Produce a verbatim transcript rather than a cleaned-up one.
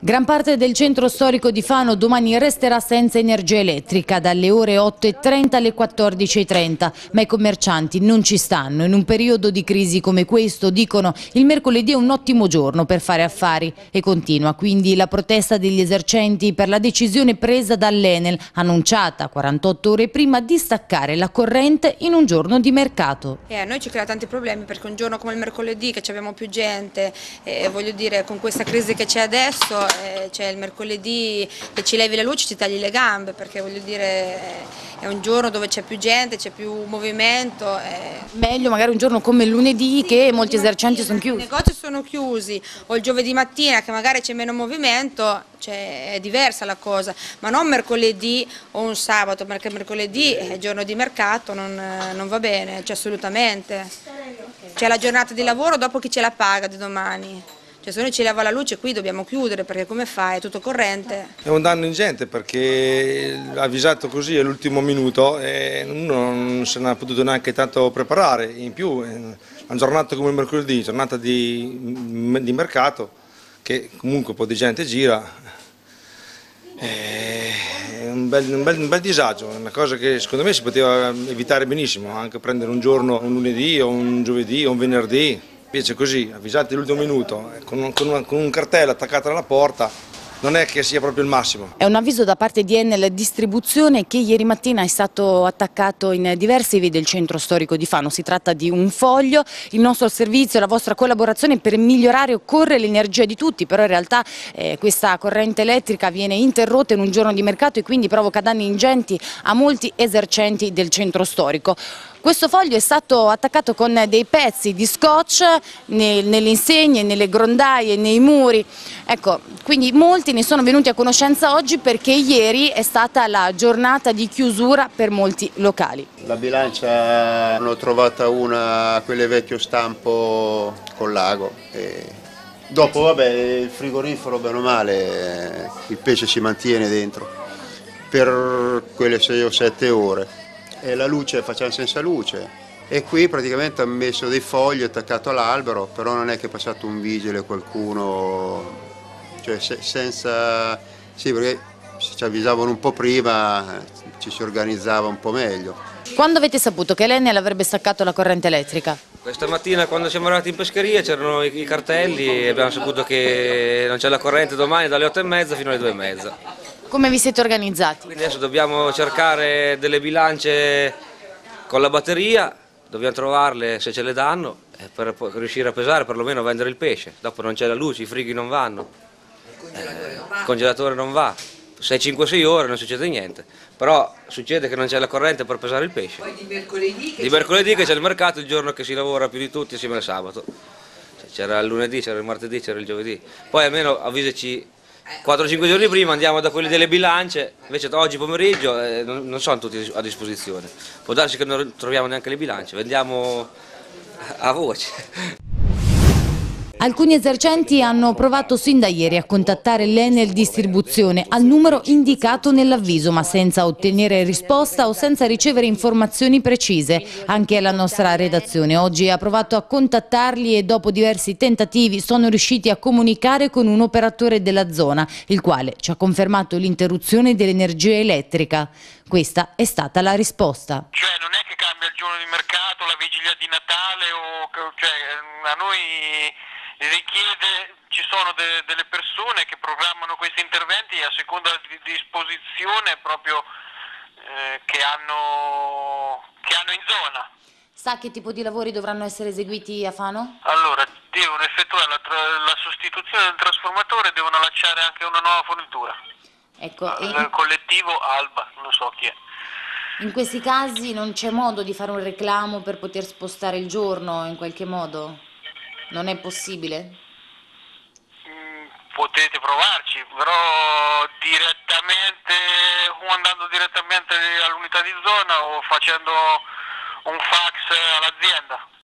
Gran parte del centro storico di Fano domani resterà senza energia elettrica dalle ore otto e trenta alle quattordici e trenta, ma i commercianti non ci stanno. In un periodo di crisi come questo, dicono, il mercoledì è un ottimo giorno per fare affari. E continua quindi la protesta degli esercenti per la decisione presa dall'Enel, annunciata quarantotto ore prima, di staccare la corrente in un giorno di mercato. Eh, a noi ci crea tanti problemi perché un giorno come il mercoledì, che abbiamo più gente, eh, voglio dire, con questa crisi che c'è adesso, eh, cioè il mercoledì che ci levi la luce ci tagli le gambe, perché voglio dire eh, è un giorno dove c'è più gente, c'è più movimento. Eh. Meglio magari un giorno come il lunedì, sì, che molti esercenti sono chiusi. I negozi sono chiusi, o il giovedì mattina che magari c'è meno movimento, cioè, è diversa la cosa, ma non mercoledì o un sabato, perché mercoledì è giorno di mercato, non, non va bene, cioè, assolutamente. C'è la giornata di lavoro dopo chi ce la paga di domani. Cioè, se noi ci leva la luce qui dobbiamo chiudere, perché come fai? È tutto corrente. È un danno ingente perché avvisato così all'ultimo minuto e uno non se ne ha potuto neanche tanto preparare. In più una giornata come il mercoledì, giornata di, di mercato, che comunque un po' di gente gira, è un bel, un, bel, un bel disagio, è una cosa che secondo me si poteva evitare benissimo, anche prendere un giorno, un lunedì o un giovedì o un venerdì. Invece così, avvisati all'ultimo minuto, con, con, una, con un cartello attaccato alla porta, non è che sia proprio il massimo. È un avviso da parte di Enel Distribuzione che ieri mattina è stato attaccato in diverse vie del centro storico di Fano. Si tratta di un foglio, il nostro servizio, la vostra collaborazione per migliorare occorre l'energia di tutti, però in realtà eh, questa corrente elettrica viene interrotta in un giorno di mercato e quindi provoca danni ingenti a molti esercenti del centro storico. Questo foglio è stato attaccato con dei pezzi di scotch nelle insegne, nelle grondaie, nei muri. Ecco, quindi molti ne sono venuti a conoscenza oggi perché ieri è stata la giornata di chiusura per molti locali. La bilancia l'ho trovata una, quelle vecchio stampo col lago. E dopo vabbè il frigorifero bene o male, il pesce si mantiene dentro per quelle sei o sette ore. E la luce facciamo senza luce e qui praticamente hanno messo dei fogli attaccato all'albero, però non è che è passato un vigile qualcuno, cioè se, senza, sì, perché se ci avvisavano un po' prima ci si organizzava un po' meglio. Quando avete saputo che l'Enel avrebbe staccato la corrente elettrica? Questa mattina quando siamo arrivati in pescheria c'erano i, i cartelli e abbiamo saputo che non c'è la corrente domani dalle otto e mezza fino alle due e mezza. Come vi siete organizzati? Quindi adesso dobbiamo cercare delle bilance con la batteria, dobbiamo trovarle se ce le danno per riuscire a pesare, perlomeno a vendere il pesce. Dopo non c'è la luce, i frighi non vanno, eh, il congelatore non va, sei cinque sei ore non succede niente, però succede che non c'è la corrente per pesare il pesce. Poi di mercoledì che, di mercoledì che c'è il mercato, il giorno che si lavora più di tutti assieme al sabato. C'era il lunedì, c'era il martedì, c'era il giovedì. Poi almeno avvisaci quattro cinque giorni prima, andiamo da quelli delle bilance, invece oggi pomeriggio eh, non, non sono tutti a disposizione. Può darsi che non troviamo neanche le bilance, vendiamo a voce. Alcuni esercenti hanno provato sin da ieri a contattare l'Enel Distribuzione al numero indicato nell'avviso, ma senza ottenere risposta o senza ricevere informazioni precise. Anche la nostra redazione oggi ha provato a contattarli e dopo diversi tentativi sono riusciti a comunicare con un operatore della zona, il quale ci ha confermato l'interruzione dell'energia elettrica. Questa è stata la risposta. Cioè non è che cambia il giorno di mercato, la vigilia di Natale, o, cioè, a noi richiede, ci sono de, delle persone che programmano questi interventi a seconda di disposizione proprio eh, che, hanno, che hanno in zona. Sa che tipo di lavori dovranno essere eseguiti a Fano? Allora, devono effettuare la, la sostituzione del trasformatore, devono allacciare anche una nuova fornitura. Ecco, il e... collettivo Alba, non so chi è. In questi casi non c'è modo di fare un reclamo per poter spostare il giorno in qualche modo? Non è possibile? Mm, potete provarci, però direttamente, o andando direttamente all'unità di zona o facendo un fax all'azienda.